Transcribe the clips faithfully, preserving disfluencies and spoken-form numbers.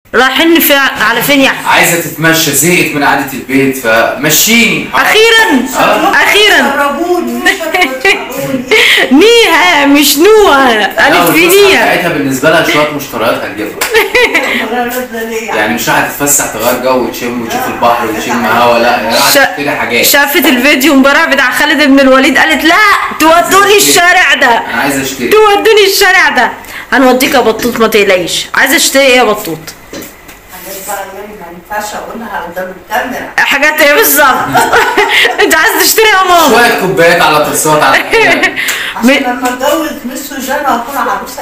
رايحين في على فين يعني؟ عايزه تتمشى، زهقت من قعده البيت فمشيني. اخيرا أه؟ اخيرا نيها مش نوها، الف في نيها. بتاعتها بالنسبه لها شويه مشتريات هتجيبها. يعني مش رايحه تتفسح تغير جو وتشم وتشوف البحر وتشم هوا، لا رايحه تشتري حاجات. شافت الفيديو امبارح بتاع خالد بن الوليد قالت لا تودوني الشارع ده، انا عايزه اشتري، تودوني الشارع ده. هنوديك يا بطوط ما تقلقيش. عايزه اشتري ايه يا بطوط؟ ما ينفعش اقولها قدام الكاميرا. حاجات ايه بالظبط؟ انت عايز تشتري يا ماما؟ شويه كوبايات على طاسات على عشان لما اتجوز مس وجانا هكون عروسه.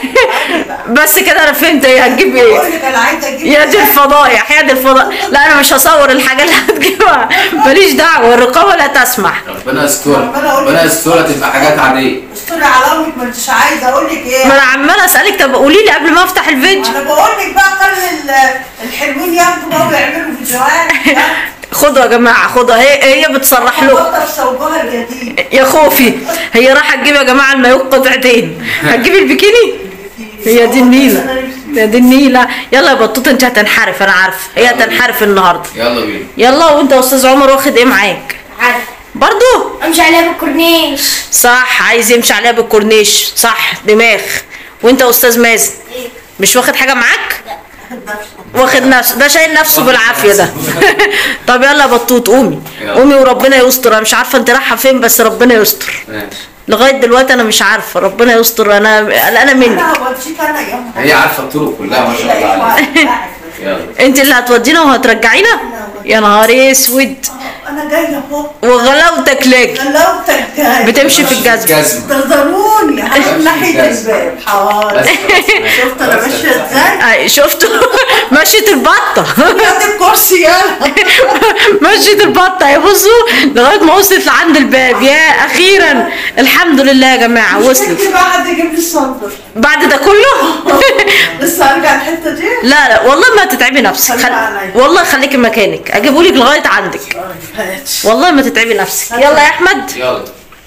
بس كده انا فهمت هي هتجيب ايه. بقول لك انا عايزه اجيب يا دي الفضايح يا دي الفضايح. لا انا مش هصور الحاجه اللي هتجيبها، ماليش دعوه، الرقابه لا تسمح. ربنا يسترها، ربنا يسترها تبقى حاجات عاديه. استري على امك، ما انتش عايزه اقول لك ايه. ما انا عماله اسالك. طب قولي لي قبل ما افتح الفيديو. انا بقول لك بقى خلي الحلوين ياخدوا بقى ويعملوا فيديوهات. خدوا يا جماعه خدوا، هي هي بتصرح له. بطل ثوبها الجديد يا خوفي هي رايحه تجيب يا جماعه المايو قطعتين. هتجيب البيكيني؟ هي دي النيله، يا دي النيله. يلا يا بطوط انت هتنحرف، انا عارفه هي هتنحرف النهارده. يلا بينا. يلا. وانت يا استاذ عمر واخد ايه معاك؟ عارف برضو امشي عليها بالكورنيش. صح، عايز يمشي عليها بالكورنيش، صح دماغ. وانت يا استاذ مازن مش واخد حاجه معاك؟ واخد نفسه، ده شايل نفسه بالعافيه ده. طب يلا يا بطوط قومي قومي وربنا يستر. انا مش عارفه انت رايحه فين بس ربنا يستر. لغايه دلوقتي انا مش عارفه، ربنا يستر. انا قلقانه منك. انا هوديك انا يا هي عارفه الطرق كلها ما شاء الله عليها. يلا انت اللي هتودينا وهترجعينا؟ يا نهار اسود. انا جايه اهو. وغلاوتك لاجي غلاوتك جايه بتمشي في الجزمه. انتظروني هروح ناحيه الباب. حاضر. شفت انا ماشيه ازاي؟ شفتوا مشيت البطه. خد الكرسي يلا. مشيت البطه يا بصوا لغايه ما وصلت لعند الباب. يا اخيرا الحمد لله يا جماعه وصلت. بقى حد يجيب لي الصندوق بعد ده كله. لسه ارجع الحته دي؟ لا لا والله ما تتعبي نفسك. خل... والله خليكي مكانك اجيبهولك لغايه عندك. والله ما تتعبي نفسك. يلا يا احمد. يلا.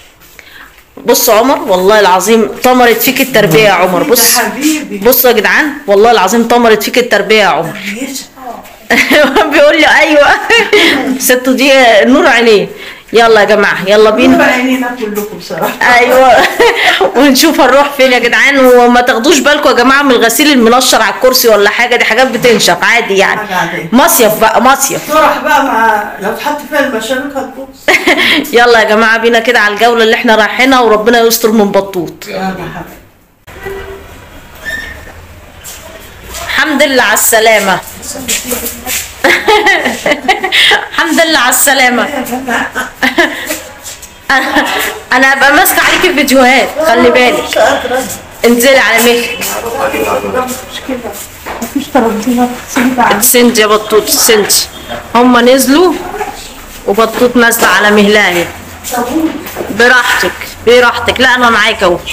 بص عمر والله العظيم طمرت فيك التربيه يا عمر. بص بصوا يا جدعان والله العظيم طمرت فيك التربيه يا عمر. بيقول لي ايوه. ست دي نور عينيه. يلا يا جماعه يلا بينا. نور عينينا كلكم بصراحه. ايوه. ونشوف هنروح فين يا جدعان. وما تاخدوش بالكم يا جماعه من الغسيل المنشر على الكرسي ولا حاجه، دي حاجات بتنشف عادي يعني. مصيف بقى مصيف. تروح بقى مع لو اتحط فيها المشاريك هتبوظ. يلا يا جماعه بينا كده على الجوله اللي احنا رايحينها وربنا يستر من بطوط. يلا حبيبي. الحمد لله على السلامه. الحمد لله على السلامه. انا هبقى ماسكه عليكي الفيديوهات خلي بالك. انزلي على مهلك. سند يا بطوط سند. هما نزلوا وبطوط نازله على مهلها اهي. براحتك براحتك. لا انا معاك اهو.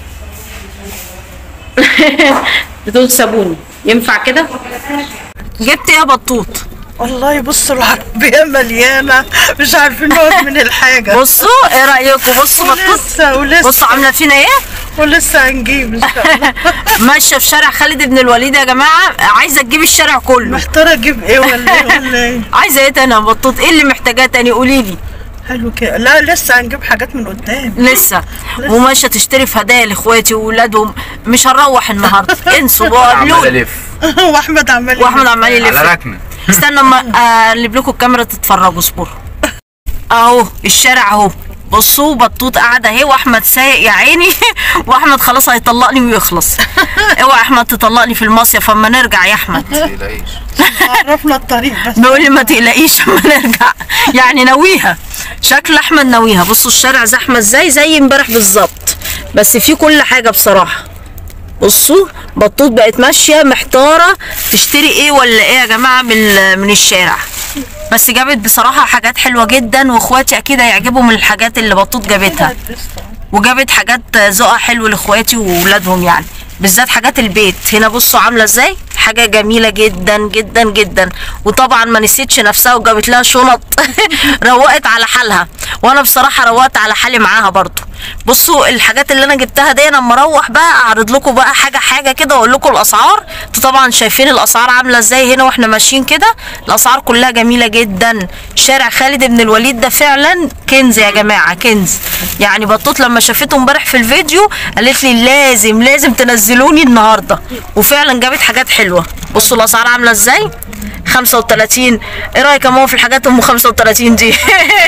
بتقول سابوني ينفع كده؟ جبت ايه يا بطوط؟ والله بصوا العربية مليانة مش عارفين نقعد من الحاجة. بصوا ايه رأيكم؟ بصوا بطوط ولسه ولسه بصوا عاملة فينا ايه؟ ولسه هنجيب ان شاء الله. ماشية في شارع خالد بن الوليد يا جماعة. عايزة تجيب الشارع كله. محتارة اجيب ايه ولا ايه ولا ايه؟ عايزة ايه تاني يا بطوط؟ ايه اللي محتاجاه تاني قولي لي. حلو كده. لا لسه هنجيب حاجات من قدام. لسه, لسه. وماشية تشتري في هدايا لاخواتي واولادهم. مش هنروح النهارده انسوا بقى. عمال الف واحمد عمال واحمد عمال يلف على ركنه. استنى اما اقلب لكم الكاميرا تتفرجوا اصبروا. اهو الشارع اهو. بصوا بطوط قاعده اهي واحمد سايق يا عيني. واحمد خلاص هيطلقني ويخلص. اوعى احمد تطلقني في المصيف اما نرجع يا احمد. ما تقلقيش. عرفنا الطريق بس. بيقول لي ما تقلقيش اما نرجع. يعني ناويها. شكل احمد ناويها. بصوا الشارع زحمه ازاي زي امبارح بالظبط. بس في كل حاجه بصراحه. بصوا بطوط بقت ماشيه محتاره تشتري ايه ولا ايه يا جماعه من من الشارع. بس جابت بصراحه حاجات حلوه جدا واخواتي اكيد هيعجبهم الحاجات اللي بطوط جابتها. وجابت حاجات ذوقها حلو لاخواتي واولادهم يعني بالذات حاجات البيت. هنا بصوا عامله ازاي حاجه جميله جدا جدا جدا. وطبعا ما نسيتش نفسها وجابت لها شنط روقت على حالها، وانا بصراحه روقت على حالي معاها برضو. بصوا الحاجات اللي انا جبتها دي، انا لما اروح بقى اعرض لكم بقى حاجه حاجه كده واقول لكم الاسعار. انتوا طبعا شايفين الاسعار عامله ازاي هنا واحنا ماشيين كده، الاسعار كلها جميله جدا. شارع خالد بن الوليد ده فعلا كنز يا جماعه، كنز. يعني بطوط لما شافته امبارح في الفيديو قالت لي لازم لازم تنزلوني النهارده، وفعلا جابت حاجات حلوه. بصوا الاسعار عامله ازاي، خمسة وتلاتين. ايه رايك يا ماما في الحاجات ام خمسة وتلاتين دي؟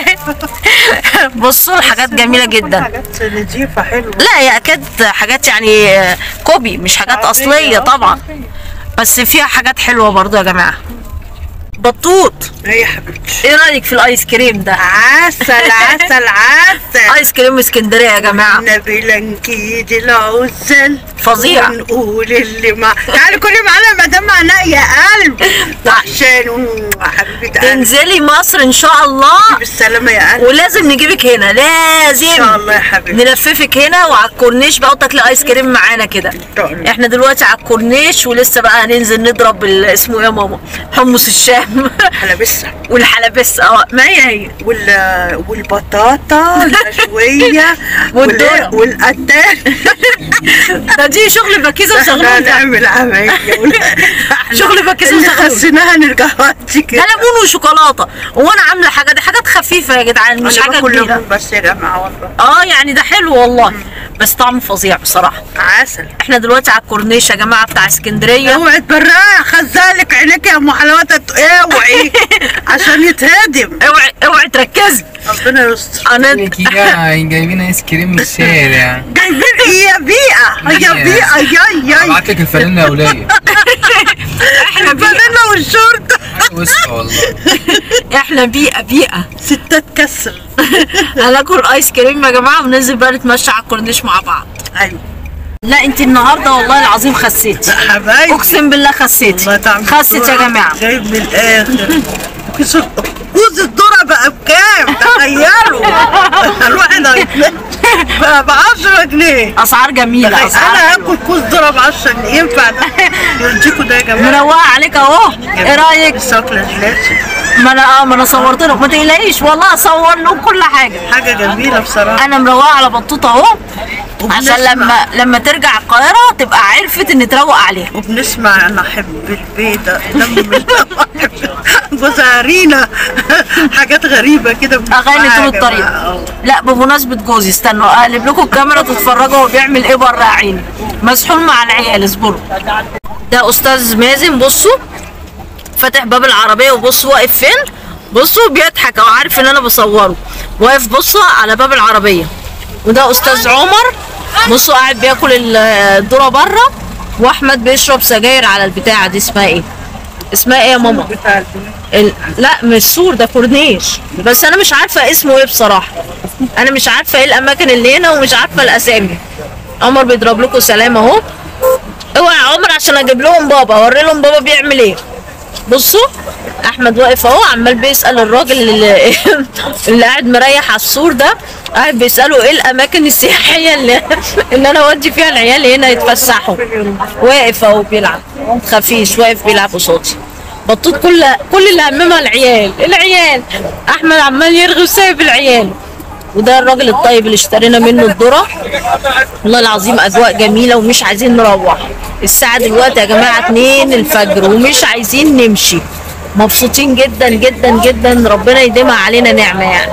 بصوا الحاجات جميله جدا، حاجات نضيفه حلوه. لا هي اكيد حاجات يعني كوبي مش حاجات اصليه طبعا، بس فيها حاجات حلوه برضو يا جماعه. بطوط ايه يا حبيبتي، ايه رايك في الايس كريم ده؟ عسل عسل عسل. ايس كريم اسكندريه يا جماعه، نبيلة نكيد العسل فظيع. ونقول اللي مع تعالي كلي معانا مدام عناء يا قلب وحشان حبيبه قلبي. تنزلي مصر ان شاء الله بالسلامه يا قلبي، ولازم نجيبك هنا، لازم ان شاء الله يا حبيبتي. نلففك هنا وعلى الكورنيش بقى وتاكلي ايس كريم معانا كده. احنا دلوقتي على الكورنيش ولسه بقى هننزل نضرب اسمه ايه يا ماما، حمص الشام حلبسه والحلبسه. اه ما هي هي وال والبطاطا المشويه والذرة. والقتال. ده دي شغل بكيزه احنا وشغلون ده، هنعمل عمايل شغل بكيزه اللي وشغلون. خسيناها نرجع وقتي ده كده. ليمون وشوكولاته، وانا عامله حاجه دي حاجات خفيفه يا جدعان مش حاجه كبيره. بس يا جماعه والله اه يعني ده حلو والله، بس طعمه فظيع بصراحه. عسل. احنا دلوقتي على الكورنيش يا جماعه بتاع اسكندريه. اوعي تبرقي خزالك عينيك يا ام حلاوتك، اوعي عشان يتهدم. اوعي اوعي تركزي. ربنا يستر. انا جايبين ايس كريم من الشارع. جايبين ايه يا بيئه يا بيئه يا يا ابعت لك الفانلة يا ولية. احنا بيئه بدلنا والشرطه. وسخة والله. احنا بيئه بيئه ستات كسر. هناكل ايس كريم يا جماعه وننزل بقى نتمشى على الكورنيش مع بعض. ايوه. لا انت النهارده والله العظيم خسيتي، حبايبي اقسم بالله خسيتي، خست يا جماعه. جايب من الاخر. كوز الذره بقى بكام؟ تخيلوا الواحد بقى ب عشرة جنيه. اسعار جميله، اسعار انا حلوة. هاكل كوز ذره ب عشرة جنيه ينفع ده؟ يرضيكوا ده يا جماعه؟ مروقه عليك اهو، ايه رايك؟ الشوكولاته جلاتي ما انا اه ما انا صورت له، ما تقلقيش والله اصور له كل حاجه. حاجه جميله بصراحه. انا مروقه على بطوطه اهو، عشان وبنسمع. لما لما ترجع القاهره تبقى عرفت ان تروق عليها. وبنسمع انا احب البيضه لما جوزها رينا حاجات غريبه كده اغاني طول الطريق. لا بمناسبه جوزي استنوا اقلب لكم الكاميرا تتفرجوا هو بيعمل ايه بره يا عيني، مسحول مع العيال اصبروا. ده استاذ مازن بصوا فاتح باب العربيه، وبصوا واقف فين، بصوا بيضحك او عارف ان انا بصوره، واقف بصوا على باب العربيه. وده استاذ عمر بصوا قاعد بياكل الذره بره، واحمد بيشرب سجاير على البتاعه دي اسمها ايه؟ اسمها ايه يا ماما؟ ال... لا مش سور ده كورنيش، بس انا مش عارفه اسمه ايه بصراحه، انا مش عارفه ايه الاماكن اللي هنا ومش عارفه الاسامي. عمر بيضرب لكم سلام اهو. اوعى يا عمر عشان اجيب لهم بابا اوري لهم بابا بيعمل ايه. بصوا احمد واقف اهو عمال بيسال الراجل اللي, اللي قاعد مريح على السور ده، قاعد بيساله ايه الاماكن السياحيه اللي, اللي انا اودي فيها العيال هنا يتفسحوا. واقف اهو بيلعب خفيش، واقف بيلعب قصادي. بطوط كل كل اللي هممها العيال العيال، احمد عمال يرغي وسايب العيال. وده الراجل الطيب اللي اشترينا منه الذره. والله العظيم اجواء جميله ومش عايزين نروح. الساعه دلوقتي يا جماعه اتنين الفجر ومش عايزين نمشي، مبسوطين جدا جدا جدا، ربنا يديمها علينا نعمه يعني.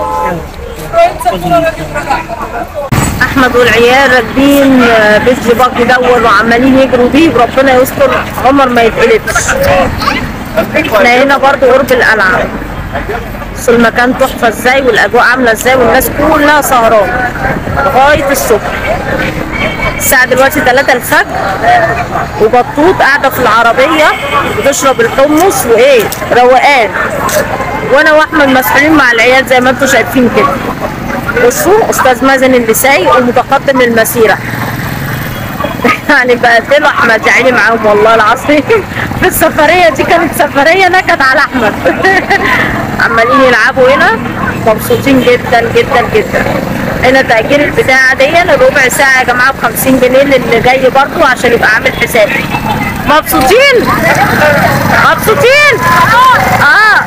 احمد والعيال راكبين بيسلي باك دور وعمالين يجروا بيه، وربنا يستر عمر ما يتقلبش. احنا هنا برضو قرب القلعه، بس المكان تحفه ازاي والاجواء عامله ازاي والناس كلها سهرانه لغايه الصبح. الساعه دلوقتي تلاتة الفجر، وبطوط قاعده في العربيه بتشرب الحمص وايه روقان، وانا واحمد مسحولين مع العيال زي ما انتم شايفين كده. بصوا استاذ مازن اللي سايق ومتقدم المسيره. يعني بقتله احمد يا عيني معاهم والله العظيم. في السفريه دي كانت سفريه نكد على احمد. عمالين يلعبوا هنا مبسوطين جدا جدا جدا. هنا تأجير البتاعه دي ربع ساعه يا جماعه ب خمسين جنيه للي جاي برضه عشان يبقى عامل حسابي. مبسوطين مبسوطين اه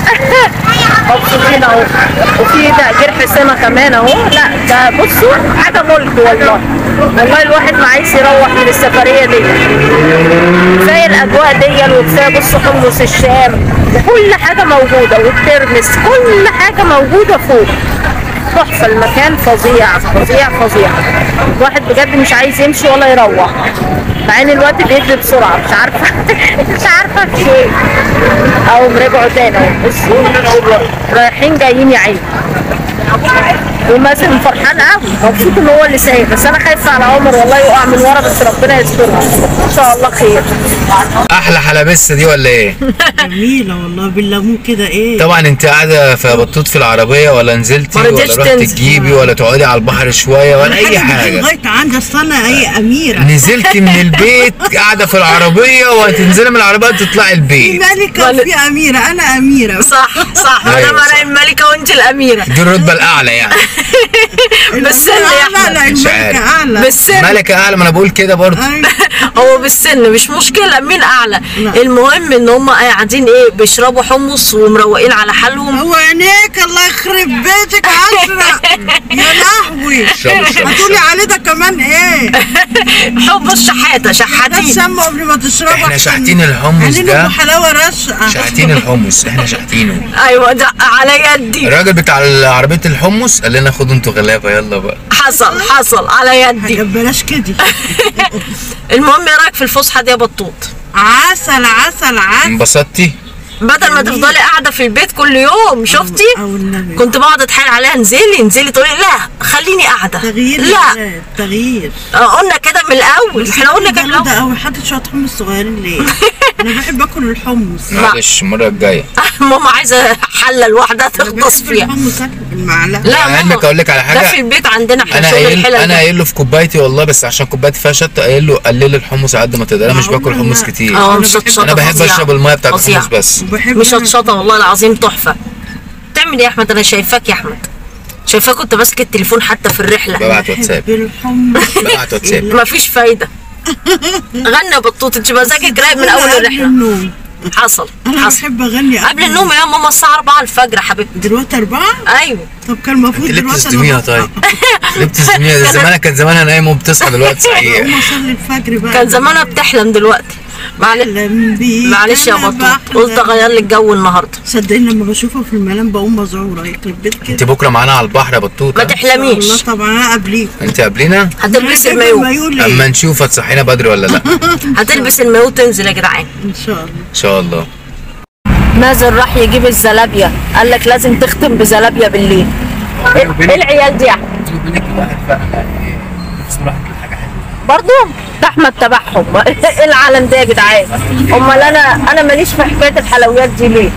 مبسوطين اهو. وفي تأجير حسامة كمان اهو. لا ده بصوا حاجة ملك والله. والله الواحد ما عايز يروح من السفرية دي. كفاية الأجواء دي وكفاية بصوا حمص الشام وكل حاجة موجودة والترمس كل حاجة موجودة فوق. تحفة المكان فظيع فظيع فظيع. الواحد بجد مش عايز يمشي ولا يروح مع ان الوقت بيجري بسرعة. مش عارفة مش عارفة في ايه. اهو رجعوا تاني اهو. بصوا رايحين جايين يا عيني. ومازن فرحان قوي مبسوط ان هو اللي سايق. بس انا خايفة على عمر والله يقع من ورا بس ربنا يسترها ان شاء الله خير. احلى حلبسه دي ولا ايه؟ جميلة والله بالليمون كده ايه. طبعا انت قاعده في بطوط في العربيه ولا نزلتي ولا رحتي تجيبي ولا تقعدي على البحر شويه ولا اي حاجه؟ لغايه عندي اصل انا ايه اميره. نزلتي من البيت قاعده في العربيه وهتنزلي من العربيه تطلعي البيت. في ملكه وفي اميره. انا اميره. صح صح. انا مريم الملكه وانت الاميره. دي الرتبه الاعلى يعني. بالسن يا احمد. الملكه اعلى. بالسن. ملكه اعلى ما انا بقول كده برضه. هو بالسن مش مشكله مين اعلى. المهم ان هم قاعدين ايه بيشربوا حمص ومروقين على حالهم. هو عينيك الله يخرب بيتك عشرة. يا لهوي. هتقولي عليه ده كمان ايه؟ حمص شحاته شحاتين. تسموا قبل ما تشربوا. احنا شاحتين الحمص ده. حلاوه رشقه. شاحتين الحمص احنا شاحتينه. ايوه ده على يدي. الراجل بتاع عربيه الحمص قال لنا خدوا انتوا غلابه يلا بقى. حصل حصل على يدي. بلاش كده. المهم ايه رايك في الفسحه دي يا بطوط؟ عسل عسل عسل. انبسطتي؟ بدل ما تفضلي قاعده في البيت كل يوم. شفتي؟ كنت بقعد اتحايل عليها انزلي انزلي تقولي لا خليني قاعده. تغيير. لا تغيير. قلنا كده من الاول. احنا قلنا كده من الاول. ده قوي حاطط شويه حمص صغيرين ليه؟ انا بحب اكل الحمص. معلش المره الجايه. ماما عايزه حله لوحدها تغطس فيها. الحمص اكل بالمعلقه. لا انا علمك اقول لك على حاجه. ده في البيت عندنا احنا انا شغل قايل الحلل. انا قايل له في كوبايتي والله بس عشان كوبايتي فيها شطه قايل له قلل الحمص على قد ما تقدر. انا مش باكل حمص كتير. اه مش شطه. انا بحب اشرب الميه بتاعت الحمص بس. مش شطه والله العظيم تحفه. بتعمل ايه يا احمد؟ انا شايفاك يا احمد. شايفاك كنت ماسك التليفون حتى في الرحله. ببعت واتساب. ببعت واتساب. مفيش فايده. غنى يا بطوط انت مزاجك رايق من اول الرحله. حصل انا حصل. بحب اغني قبل النوم يا ماما الساعه أربعة الفجر حبيبتي. دلوقتي أربعة؟ ايوه. طب كان المفروض انت ليه دلوقتي بتصدميها طيب؟ ليه بتصدميها؟ ده زمانها كانت زمانها نايمه وبتصحى دلوقتي صحيح. قوم اصلي الفجر بقى. كان زمانها بتحلم دلوقتي. معلش معلش يا بطوط قلت اغير لك جو النهارده. صدقني لما بشوفها في المنام بقوم مذعوره يخرب بيت كده. انت بكره معانا على البحر يا بطوطه. ما تحلميش. والله طبعا انا قبليك. انت قبلينا؟ هتلبسي المايو. اما نشوف هتصحينا بدري ولا لا. هتلبس المايو تنزل يا جدعان. ان شاء الله. ان شاء الله. مازن راح يجيب الزلابيا قال لك لازم تختم بزلابيا بالليل. ايه العيال دي يا احمد؟ برضه ده احمد تبعهم. ايه العالم ده يا جدعان؟ امال انا انا ماليش في حكايه الحلويات دي ليه؟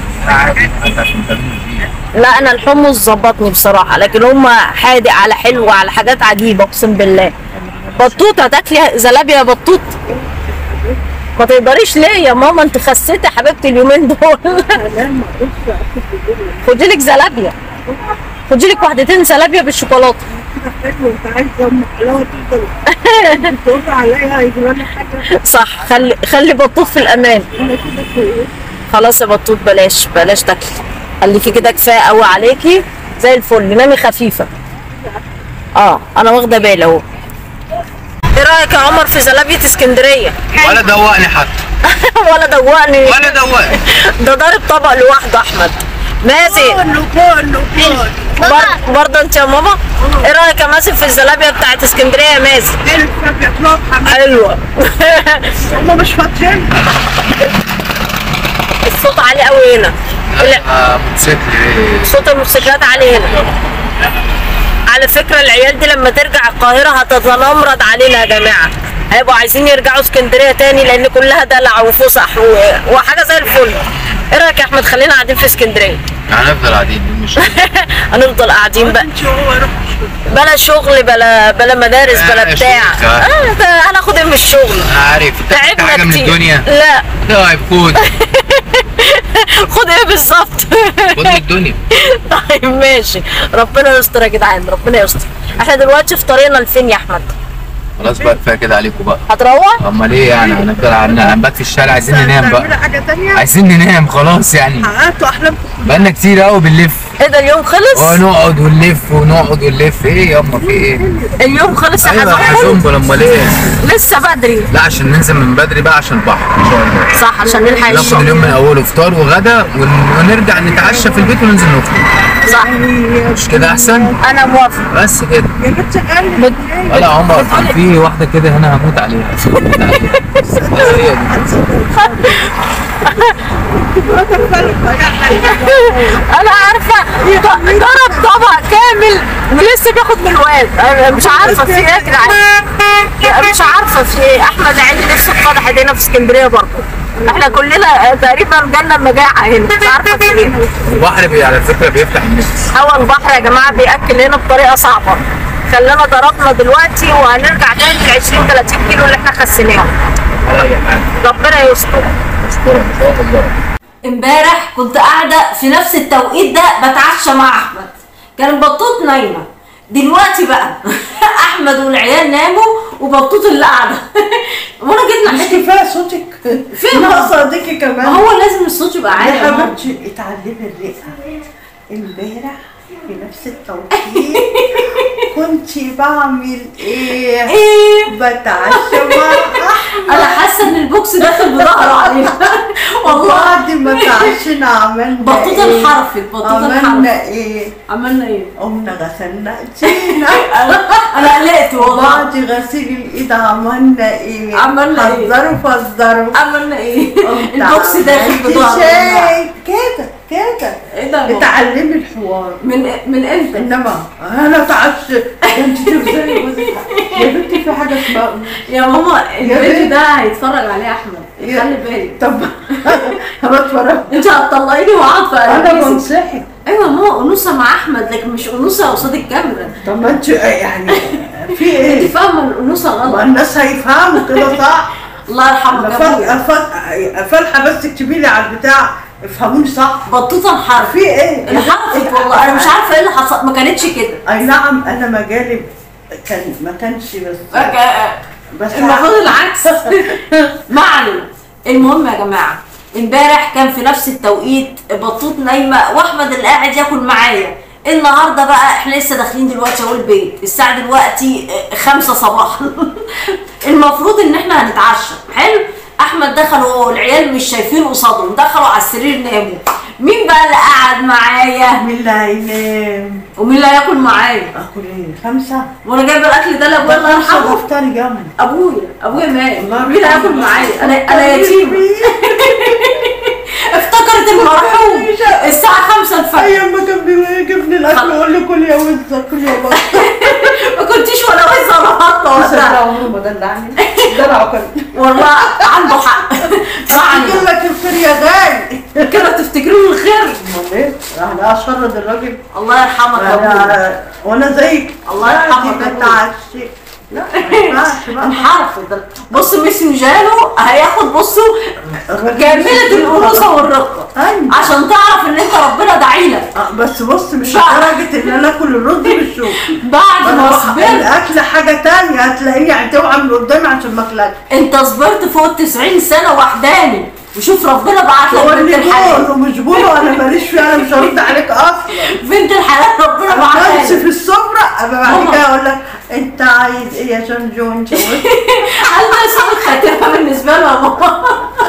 لا انا الحمص ظبطني بصراحه لكن هم حادق على حلو على حاجات عجيبه اقسم بالله. بطوط هتاكلي زلابيا يا بطوط؟ ما تقدريش ليه يا ماما انت خسيتي يا حبيبتي اليومين دول. خدي لك زلابيا. خدي لك واحدتين زلابيا بالشوكولاته. صح. خلي خلي بطوط في الامان. خلاص يا بطوط بلاش بلاش تاكلي. خليكي كده كفايه قوي عليكي زي الفل. نامي خفيفه. اه انا واخده بالي اهو. ايه رايك يا عمر في زلابيه اسكندريه؟ ولا دوقني حتى. ولا دوقني. ولا دوقني. ده ضارب طبق لوحده احمد. مازن برضه انت يا ماما؟ ايه رايك يا مازن في الزلابيه بتاعت اسكندريه يا مازن؟ حلوه. هم مش فاضيين. الصوت عالي قوي هنا. موتوسيكل. صوت الموتوسيكلات عالي هنا. على فكره العيال دي لما ترجع القاهره هتتنمرض علينا يا جماعه. هيبقوا عايزين يرجعوا اسكندريه تاني لان كلها دلع وفسح وحاجه زي الفل. ايه رايك يا احمد خلينا قاعدين في اسكندريه؟ هنفضل قاعدين مش هنفضل قاعدين بقى. بلا شغل بلا بلا مدارس بلا بتاع. اه ده هناخد ايه من الشغل؟ عارف. تعبنا حاجه من الدنيا؟ لا. طيب خد. خد ايه بالظبط؟ خد من الدنيا. طيب ماشي. ربنا يستر يا جدعان ربنا يستر. احنا دلوقتي في طريقنا لفين يا احمد؟ خلاص بقى كفايه كده عليكم بقى. هتروح؟ امال ايه يعني هنفضل هنبات في الشارع؟ عايزين ننام تعملوا بقى. حاجه ثانيه؟ عايزين ننام خلاص يعني. حققتوا احلامكم. بقالنا كتير قوي بنلف. ايه ده اليوم خلص؟ اه نقعد ونلف ونقعد ونلف. ايه ياما في ايه؟ اليوم خلص يا ايوه يا حزنبل؟ حزنبل امال ايه؟ لسه بدري. لا عشان ننزل من بدري بقى عشان البحر ان شاء الله. صح عشان نلحق ناخد الشغل. اليوم من اوله فطار وغدا ون- ونرجع نتعشى في البيت وننزل نخرج. صح مش كده احسن؟ انا موافقه. بس كده. يا بنت غالي لا عمر كان في واحده كده هنا هموت عليها. هموت عليها. هي دي. انا عارفه ضرب طبق كامل ولسه بياخد من الواد. أنا مش عارفه في ايه يا جدعان. مش عارفه في ايه. احمد عيني لسه اتفضح ايدينا في اسكندريه برضه. احنا كلنا تقريبا جالنا مجاعه هنا مش عارفه في ايه. البحر بي على فكره بيفتح النفس. هوا البحر يا جماعه بياكل هنا بطريقه صعبه. خلانا ضربنا دلوقتي وهنرجع تاني ل عشرين تلاتين كيلو اللي احنا خسيناهم. ربنا يستر. ان شاء الله. امبارح كنت قاعده في نفس التوقيت ده بتعشى مع احمد، كان بطوط نايمه. دلوقتي بقى احمد والعيال ناموا وبطوط اللي قاعده وانا جيت مش ناحيتي. كفايه صوتك فين ناقصه ايديكي ما كمان. هو لازم الصوت يبقى عالي يا يا ماما. حبيبتي اتعلمي الرئه. امبارح في نفس التوقيت كنت بعمل ايه؟ ايه بتعشى مع احمد. انا حاسه ان البوكس داخل بظهره علينا والله. بعد ما تعشينا عملنا بطوطه ايه؟ انحرفت. بطوطه انحرفت. عملنا ايه؟ عملنا ايه؟ قمنا غسلنا ايدينا. انا قلقت والله. بعد غسيل الايد عملنا ايه؟ عملنا ايه؟ حذروا فذروا. عملنا ايه؟ قمت البوكس داخل عملت بظهره. شاي كده كده. ايه ده يا ماما؟ اتعلمي الحوار. من من امتى؟ انما انا اتعشى انت تفضلي جوزك. يا بنتي في حاجه اسمها يا ماما الفيديو بنت. ده هيتفرج عليه احمد. يا- خلي بالك. طب انا اتفرج. انت هتطلعيني واقعد في انا قلبي. بنصحك. ايوه يا ماما انوثه مع احمد لكن مش انوثه قصاد الكاميرا. طب ما انت يعني في انت ايه؟ فاهمه الانوثه ما غلط. الناس هيفهموا كده صح؟ الله يرحمك انا يا فال- ابويا. فال- فالحه بس اكتبي لي على البتاع افهموني صح. بطوطه انحرفت. في ايه؟ انحرفت والله. انا مش عارفه ايه اللي حصل. ما كانتش كده. اي نعم انا مجالي كان ما كانش بس بس المفروض العكس. ما علينا. المهم يا جماعه امبارح كان في نفس التوقيت بطوط نايمه واحمد اللي قاعد ياكل معايا. النهارده بقى احنا لسه داخلين دلوقتي اهو البيت. الساعه دلوقتي خمسة صباحا. المفروض ان احنا هنتعشى. حلو. احمد دخل هو والعيال مش شايفين قصادهم، دخلوا على السرير ناموا. مين بقى اللي قعد معايا؟ مين اللي هينام؟ ومين اللي هياكل معايا؟ اكل ايه؟ خمسه؟ وانا جايبه الاكل ده لابويا الله خمسه يرحمه. بفطر جنبي. ابويا ابويا مات. الله مين هياكل يرحمه. معايا؟ انا انا يتيمه. افتكرت المرحوم الساعه خمسة الفجر. ايام ما كان بيجيب لي الاكل يقول لي كل يا وزه كل يا بطه. ما كنتيش ولا وزه ولا حاطه صدق وقتها. عمره ما دلعني. دلعه كان. والله عنده حق. اقول لك الخير يا غالي. كده تفتكروا الخير. امال ايه؟ انا اشرد الراجل. الله يرحمك يا ابويا. أنا- وانا زيك. الله يرحمك يا عادي أبويا. بتعشي. لا ما ينفعش بقى. انحرف ده. بص ميسي وجاله هياخد بصوا الراجل كامله الانوثه والرقه ايوه. عشان تعرف ان انت ربنا داعيلك. آه، بس بص مش بقى. لدرجه ان انا اكل الرز بالشوك. بعد ما بروح صبرت الاكل حاجه تانية هتلاقيني هتوعى من قدامي عشان ما اكلكش. انت صبرت فوق تسعين سنه وحداني وشوف ربنا بعت لك تقول بنت لي الحلال. بقول ومش بقول انا ماليش فيها انا مش هرد عليك اصلا. بنت الحلال ربنا بعتها بس لك. في السفره ابقى ماما. بعد كده اقول لك انت عايز ايه يا جونجو انت هل ده اسمه خاتمه بالنسبه له يا ماما؟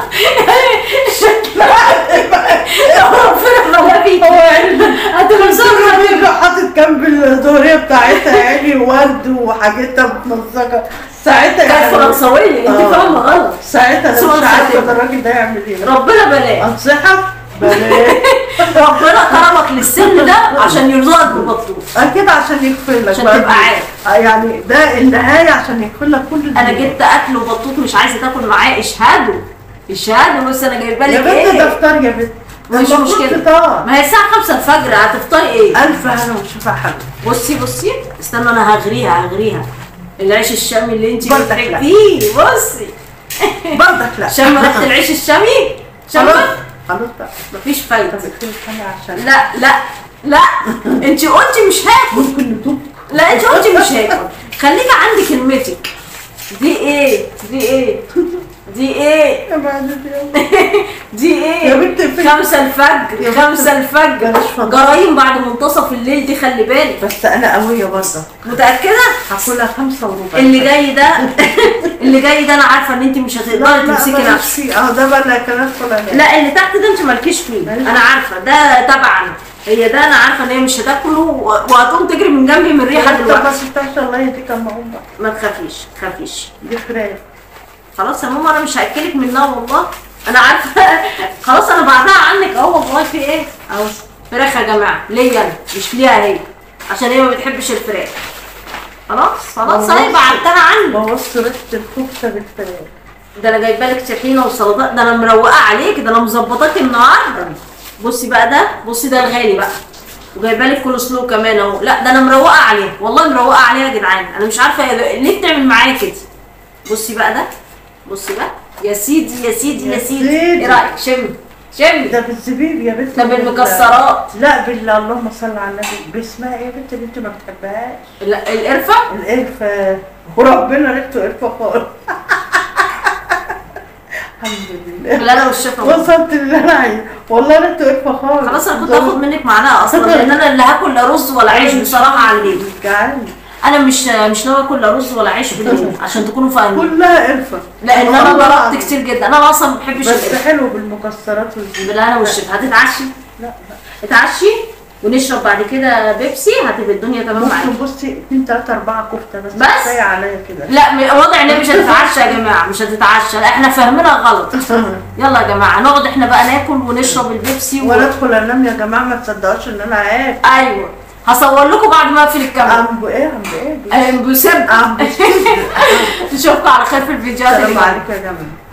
ربنا ما فيك. هو يعني هتبقى مسافره. بيبقى حاطط جنب الدوريه بتاعتها يعني ورد وحاجتها متمزقه ساعتها كانت يعني. فرنسويه. انت آه. فاهمه غلط. ساعتها انا سؤال مش عارفه خاتم. ده الراجل ده يعمل ايه. ربنا بلاش. انصحك بلاش. ربنا كرمك للسن ده عشان يرزقك ببطوط. اكيد عشان يغفر لك عشان بقى. تبقى عارف. آه يعني ده النهايه عشان يغفر لك كل انا الدنيا. جبت اكل وبطوط مش عايزه تاكل معايا. اشهدوا اشهدوا. بص انا جايبه يا لك بنت ايه. ده فطار يا بنت. مش المفروض مشكله. فطار. ما هي الساعه خمسة الفجر هتفطري ايه؟ الف هنا وشفا حلو. بصي بصي استنى انا هغريها هغريها. العيش الشامي اللي انت برضك لا. بتحبيه. بصي برضك لا. شم ريحه العيش الشامي. شم. خلاص خلاص بقى. مفيش فايده. طب اكتبي حاجه عشان لا لا لا انت قلتي مش هاكل. ممكن نتوب. لا انت قلتي مش هاكل. خليكي عندي كلمتك. دي ايه دي ايه دي ايه يا بعد دي يا بنت ايه فين؟ خمسة الفجر يا خمسة بنت الفجر بلاش فضل. جرايم بعد منتصف الليل دي، خلي بالك. بس انا قويه برضه. متأكدة؟ هاكلها خمسة وربع. اللي جاي ده اللي جاي ده انا عارفه ان انت مش هتقدري تمسكي ماليش نفسك. فيه. اهو ده بقى اللي كان ادخل. لا اللي تحت ده انت مالكيش فيه، ماليش. انا عارفه ده تبعنا. هي ده انا عارفه ان هي مش هتاكله و- وهتقوم تجري من جنبي من الريحه دلوقتي. بس بتاعت الله يهديك اما اقوم بقى. ما تخافيش تخافيش. دي فراخ. خلاص يا ماما انا مش هاكلك منها والله، انا عارفه. خلاص انا بعدها عنك اهو والله. في ايه اهو فراخ يا جماعه ليا انا مش ليها هي، عشان هي ما بتحبش الفراخ. خلاص خلاص اهي بعدتها عنك. بوظت ريحه الكفته بالفراخ. ده انا جايبه لك طحينه وسلطات، ده انا مروقه عليك، ده انا مظبطاكي النهارده. بصي بقى ده، بصي ده الغالي بقى، وجايبه لك كول سلو كمان اهو. لا ده انا مروقه عليه والله، مروقه عليه يا جدعان. انا مش عارفه هي ليه بتعمل معايا كده. بصي بقى ده، بصي بقى يا سيدي يا سيدي يا يا سيدي. سيدي. ايه رايك؟ شم شم. ده بالزبيب يا بنت. ده بالمكسرات. لا بالله اللهم صل على النبي. باسمها ايه يا بنت اللي انت ما بتحبهاش؟ لا القرفه. القرفه. وربنا ريحته قرفه خالص. الحمد لله. لا انا والشفا. وصلت اللي انا عايزه والله ريحته قرفه خالص. خلاص انا كنت هاخد منك معلقه اصلا، لان انا اللي هاكل لا رز ولا عيش بصراحه على الليل. جعان. انا مش مش ناوي اكل لا رز ولا عيش بالليل عشان تكونوا فاهمين. كلها قرفه. لان انا والله ضربت العظيم. كتير جدا، انا اصلا ما بحبش بس القرفه. حلو بالمكسرات والزبيب. بالله انا والشفا. هتتعشي؟ لا لا. اتعشي ونشرب بعد كده بيبسي، هتبقى الدنيا تمام معاكي. ممكن بصي اتنين تلاته اربعه كفته بس. بس؟ كفايه عليا كده. لا م- واضح ان هي مش هتتعشى يا جماعه، مش هتتعشى، لا احنا فاهمينها غلط. يلا يا جماعه نقعد احنا بقى ناكل ونشرب البيبسي و... ولا ادخل انام يا جماعه، ما تصدقوش ان انا هاكل. ايوه هصور لكم بعد ما اقفل الكاميرا. عم ايه عم ايه أيوة، بسبب عم بسكت. نشوفكم على خير في الفيديوهات اللي السلام جايه. عليكم يا جماعه.